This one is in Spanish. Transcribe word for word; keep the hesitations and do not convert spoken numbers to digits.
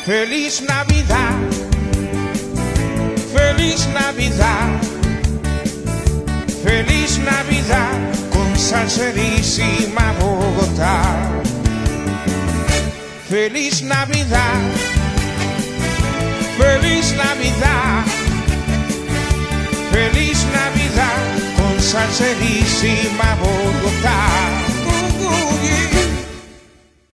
Feliz Navidad, feliz Navidad, feliz Navidad con salserísima Bogotá. Feliz Navidad, feliz Navidad, feliz Navidad con salserísima Bogotá.